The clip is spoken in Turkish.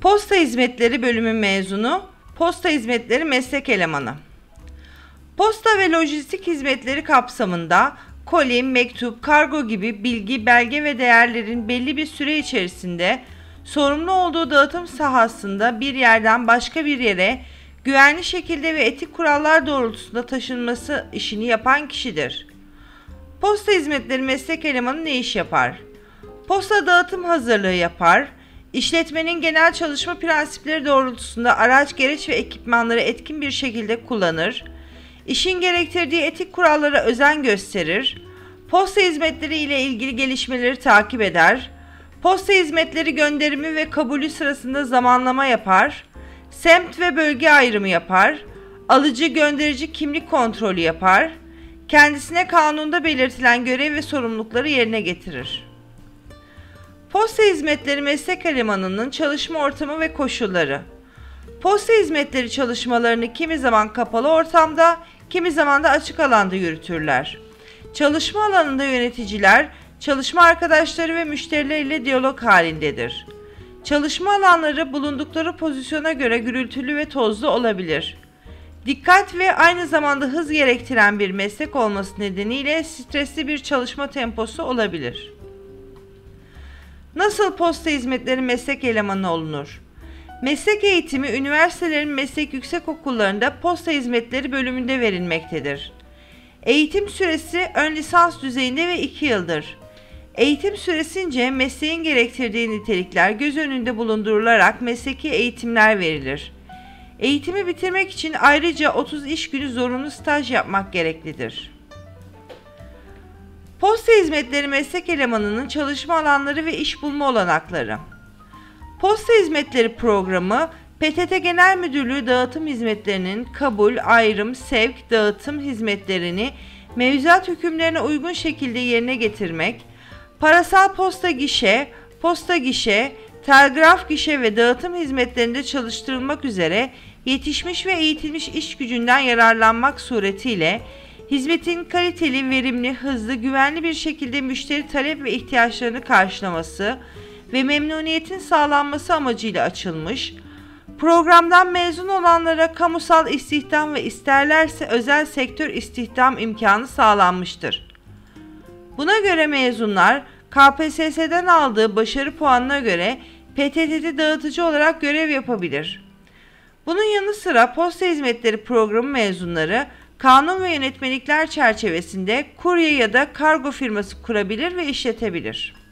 Posta Hizmetleri bölümü mezunu, Posta Hizmetleri meslek elemanı. Posta ve lojistik hizmetleri kapsamında koli, mektup, kargo gibi bilgi, belge ve değerlerin belli bir süre içerisinde sorumlu olduğu dağıtım sahasında bir yerden başka bir yere güvenli şekilde ve etik kurallar doğrultusunda taşınması işini yapan kişidir. Posta Hizmetleri meslek elemanı ne iş yapar? Posta dağıtım hazırlığı yapar, işletmenin genel çalışma prensipleri doğrultusunda araç, gereç ve ekipmanları etkin bir şekilde kullanır, işin gerektirdiği etik kurallara özen gösterir, posta hizmetleri ile ilgili gelişmeleri takip eder, posta hizmetleri gönderimi ve kabulü sırasında zamanlama yapar, semt ve bölge ayrımı yapar, alıcı gönderici kimlik kontrolü yapar, kendisine kanunda belirtilen görev ve sorumlulukları yerine getirir. Posta Hizmetleri meslek elemanının çalışma ortamı ve koşulları. Posta hizmetleri çalışmalarını kimi zaman kapalı ortamda, kimi zaman da açık alanda yürütürler. Çalışma alanında yöneticiler, çalışma arkadaşları ve müşterileriyle diyalog halindedir. Çalışma alanları bulundukları pozisyona göre gürültülü ve tozlu olabilir. Dikkat ve aynı zamanda hız gerektiren bir meslek olması nedeniyle stresli bir çalışma temposu olabilir. Nasıl posta hizmetleri meslek elemanı olunur? Meslek eğitimi üniversitelerin meslek yüksekokullarında posta hizmetleri bölümünde verilmektedir. Eğitim süresi ön lisans düzeyinde ve 2 yıldır. Eğitim süresince mesleğin gerektirdiği nitelikler göz önünde bulundurularak mesleki eğitimler verilir. Eğitimi bitirmek için ayrıca 30 iş günü zorunlu staj yapmak gereklidir. Posta hizmetleri meslek elemanının çalışma alanları ve iş bulma olanakları. Posta hizmetleri programı, PTT Genel Müdürlüğü dağıtım hizmetlerinin kabul, ayrım, sevk, dağıtım hizmetlerini mevzuat hükümlerine uygun şekilde yerine getirmek, parasal posta gişe, telgraf gişe ve dağıtım hizmetlerinde çalıştırılmak üzere yetişmiş ve eğitilmiş iş gücünden yararlanmak suretiyle hizmetin kaliteli, verimli, hızlı, güvenli bir şekilde müşteri talep ve ihtiyaçlarını karşılaması ve memnuniyetin sağlanması amacıyla açılmış, programdan mezun olanlara kamusal istihdam ve isterlerse özel sektör istihdam imkanı sağlanmıştır. Buna göre mezunlar KPSS'den aldığı başarı puanına göre PTT'de dağıtıcı olarak görev yapabilir. Bunun yanı sıra posta hizmetleri programı mezunları kanun ve yönetmelikler çerçevesinde kurye ya da kargo firması kurabilir ve işletebilir.